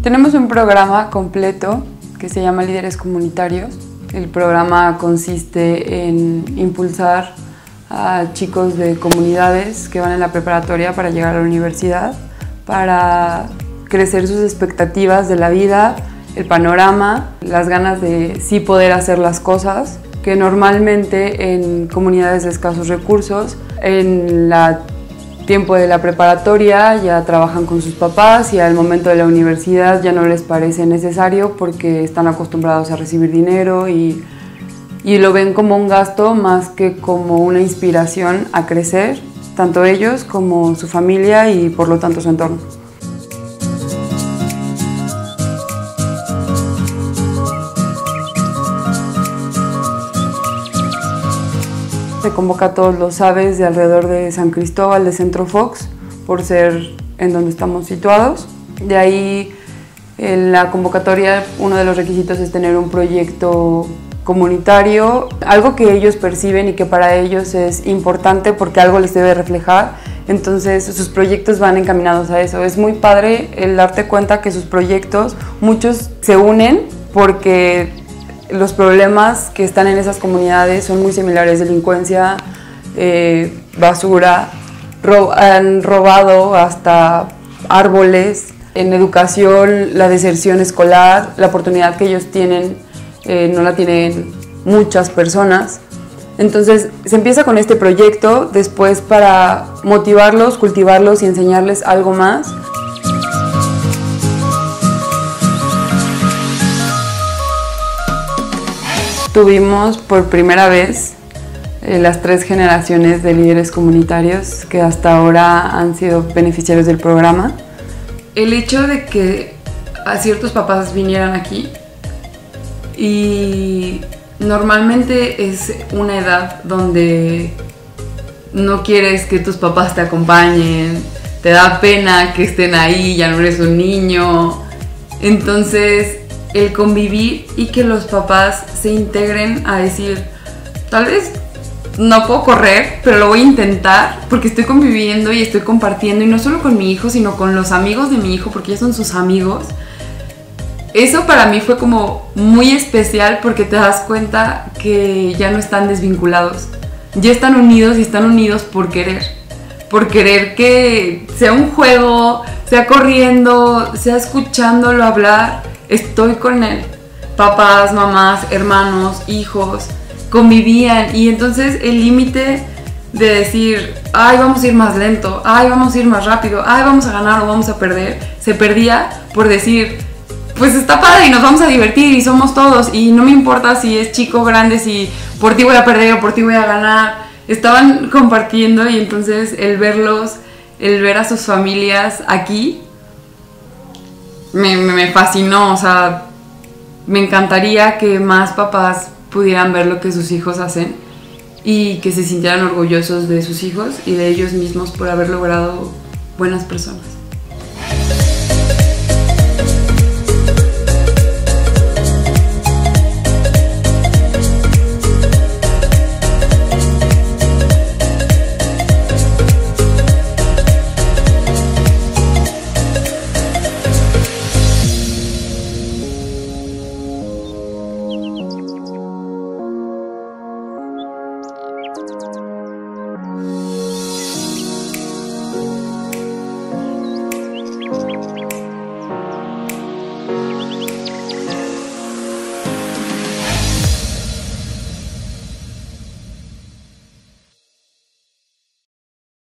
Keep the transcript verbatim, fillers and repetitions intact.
Tenemos un programa completo que se llama Líderes Comunitarios. El programa consiste en impulsar a chicos de comunidades que van en la preparatoria para llegar a la universidad, para crecer sus expectativas de la vida, el panorama, las ganas de sí poder hacer las cosas, que normalmente en comunidades de escasos recursos, en el tiempo de la preparatoria ya trabajan con sus papás y al momento de la universidad ya no les parece necesario porque están acostumbrados a recibir dinero y, y lo ven como un gasto más que como una inspiración a crecer, tanto ellos como su familia y por lo tanto su entorno. Se convoca a todos los aves de alrededor de San Cristóbal, de Centro Fox, por ser en donde estamos situados. De ahí, en la convocatoria, uno de los requisitos es tener un proyecto comunitario, algo que ellos perciben y que para ellos es importante porque algo les debe reflejar. Entonces, sus proyectos van encaminados a eso. Es muy padre el darte cuenta que sus proyectos, muchos se unen porque los problemas que están en esas comunidades son muy similares: delincuencia, eh, basura, ro han robado hasta árboles. En educación, la deserción escolar, la oportunidad que ellos tienen eh, no la tienen muchas personas. Entonces se empieza con este proyecto, después para motivarlos, cultivarlos y enseñarles algo más. Tuvimos por primera vez eh, las tres generaciones de líderes comunitarios que hasta ahora han sido beneficiarios del programa. El hecho de que a ciertos papás vinieran aquí, y normalmente es una edad donde no quieres que tus papás te acompañen, te da pena que estén ahí, ya no eres un niño. Entonces el convivir y que los papás se integren a decir, tal vez no puedo correr, pero lo voy a intentar porque estoy conviviendo y estoy compartiendo, y no solo con mi hijo, sino con los amigos de mi hijo, porque ya son sus amigos. Eso para mí fue como muy especial porque te das cuenta que ya no están desvinculados, ya están unidos y están unidos por querer, por querer que sea un juego, sea corriendo, sea escuchándolo hablar. Estoy con él. Papás, mamás, hermanos, hijos convivían, y entonces el límite de decir, ay, vamos a ir más lento, ay, vamos a ir más rápido, ay, vamos a ganar o vamos a perder, se perdía por decir, pues está padre y nos vamos a divertir y somos todos y no me importa si es chico o grande, si por ti voy a perder o por ti voy a ganar. Estaban compartiendo, y entonces el verlos, el ver a sus familias aquí, Me, me fascinó. O sea, me encantaría que más papás pudieran ver lo que sus hijos hacen y que se sintieran orgullosos de sus hijos y de ellos mismos por haber logrado buenas personas.